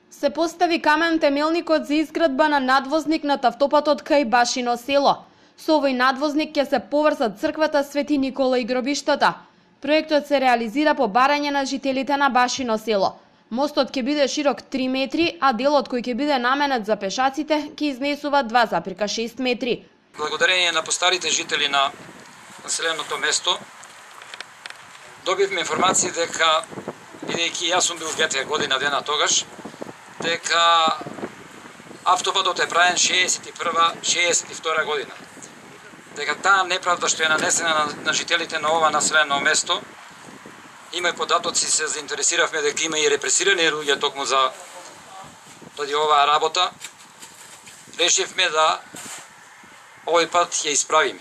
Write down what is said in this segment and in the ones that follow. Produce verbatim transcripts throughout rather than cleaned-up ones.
Се постави камен темелникот за изградба на надвозник над автопатот кај Башино село. Со овој надвозник ќе се поврзат црквата Свети Никола и гробиштата. Проектот се реализира по барање на жителите на Башино село. Мостот ќе биде широк три метри, а делот кој ќе биде наменет за пешаците ќе изнесува два запирка шест метри. Благодарение на постарите жители на населеното место, добивме информација дека, бидејќи јас сум бил дете година дена тогаш, дека автопатот е правен шеесет и прва шеесет и втора година. Дека таа неправда што е нанесена на, на жителите на ова населено место, има и податоци, се заинтересиравме дека има и репресирани луѓе токму за преди оваа работа. Решивме да овој пат ја исправиме.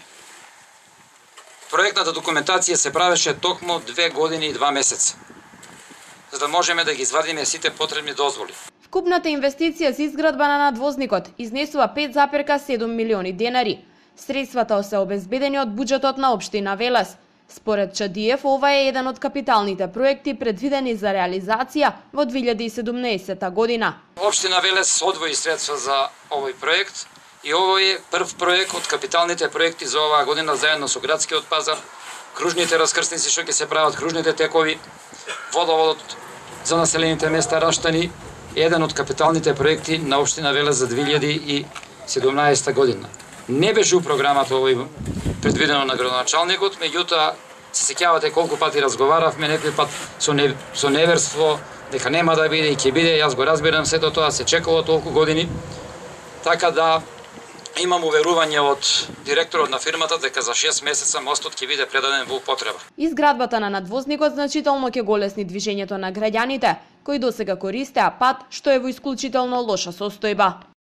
Проектната документација се правеше токму две години и два месеца, за да можеме да ги извадиме сите потребни дозволи. Вкупната инвестиција за изградба на надвозникот изнесува пет запирка седум милиони денари. Средствата се обезбедени од буџетот на општина Велес. Според Чадиев, ова е еден од капиталните проекти предвидени за реализација во две илјади и седумнаесета година. Општина Велес одвои средства за овој проект и овој е прв проект од капиталните проекти за оваа година заедно со градскиот пазар, кружните раскрстници што ќе се прават, кружните текови, водоводот за населените места Раштани, еден од капиталните проекти на општина Велес за две илјади и седумнаесета година. Не беше у програмата овој предвидено на градоначалникот, меѓутоа се сеќавате колку пати разговаравме, некој пат со, не, со неверство, дека нема да биде и ќе биде, јас го разбирам сето тоа, се чекало толку години, така да имам уверување од директорот на фирмата дека за шест месеца мостот ќе биде предаден во употреба. Изградбата на надвозникот значително ќе голесни движењето на граѓаните, кои досега користеа пат што е во исклучително лоша состојба.